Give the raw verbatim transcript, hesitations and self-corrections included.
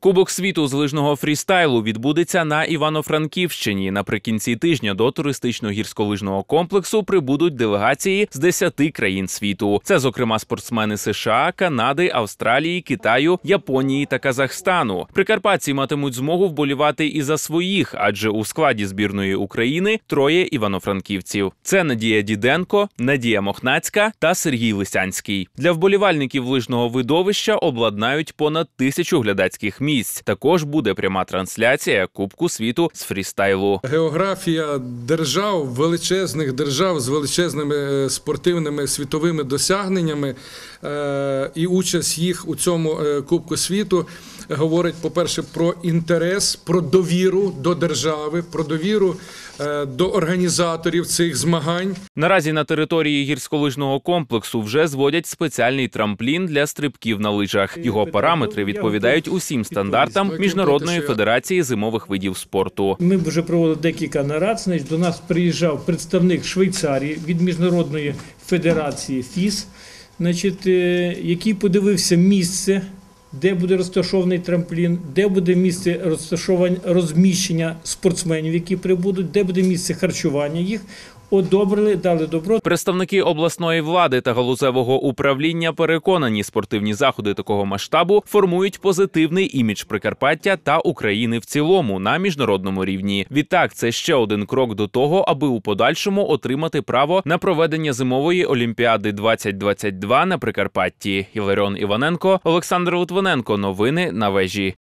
Кубок світу з лижного фрістайлу відбудеться на Івано-Франківщині. Наприкінці тижня до туристично-гірськолижного комплексу прибудуть делегації з десяти країн світу. Це, зокрема, спортсмени США, Канади, Австралії, Китаю, Японії та Казахстану. Прикарпатці матимуть змогу вболівати і за своїх, адже у складі збірної України троє івано-франківців. Це Надія Діденко, Надія Мохнацька та Сергій Лисянський. Для вболівальників лижного видовища обладнають понад тисячу глядацьких місць. Також буде пряма трансляція Кубку світу з фрістайлу. Географія держав, величезних держав з величезними спортивними світовими досягненнями і участь їх у цьому Кубку світу говорить, по-перше, про інтерес, про довіру до держави, про довіру до організаторів цих змагань. Наразі на території гірськолижного комплексу вже зводять спеціальний трамплін для стрибків на лижах. Його параметри відповідають усім стандартам Міжнародної федерації зимових видів спорту. Ми вже проводили декілька нарад. Значить, до нас приїжджав представник Швейцарії від Міжнародної федерації ФІС, значить, який подивився місце, де буде розташований трамплін, де буде місце розташування розміщення спортсменів, які прибудуть, де буде місце харчування їх. Одобрили, дали добро. Представники обласної влади та галузевого управління переконані, спортивні заходи такого масштабу формують позитивний імідж Прикарпаття та України в цілому на міжнародному рівні. Відтак, це ще один крок до того, аби у подальшому отримати право на проведення зимової Олімпіади двадцять двадцять два на Прикарпатті. Іларіон Іваненко, Олександр Литвиненко. Новини на вежі.